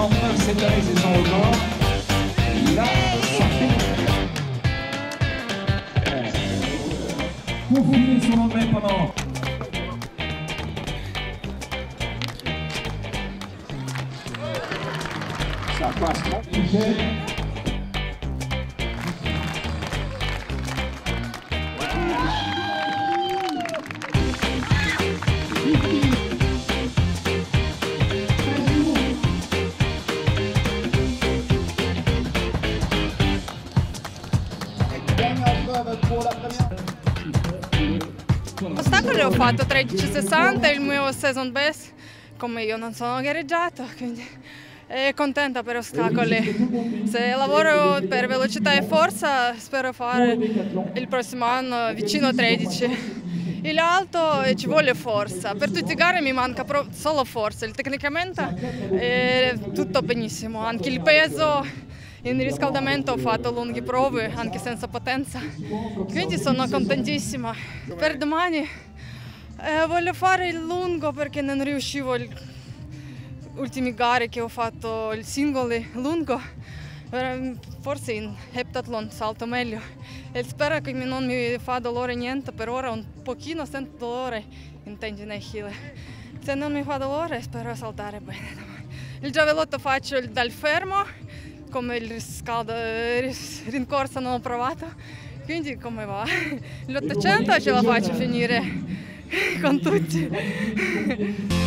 cette année c'est son record. Il a sorti. Confiné son anglais pendant. Ça passe. Ostacoli ho fatto 13,60, il mio season best, come io non sono gareggiato, quindi contenta per ostacoli. Se lavoro per velocità e forza spero fare il prossimo anno vicino a 13. Il alto ci vuole forza, per tutte le gare mi manca solo forza, tecnicamente è tutto benissimo, anche il peso. In riscaldamento ho fatto lunghe prove anche senza potenza, quindi sono contentissima. Per domani voglio fare il lungo perché non riuscivo le ultime gare che ho fatto il singolo lungo, forse in heptathlon salto meglio e spero che non mi fa dolore niente, per ora un pochino sento dolore in tendine Achille. Se non mi fa dolore spero saltare bene domani. Il giavellotto faccio dal fermo, come il rincorsa non ho provato, quindi come va? L'800 ce la faccio finire con tutti.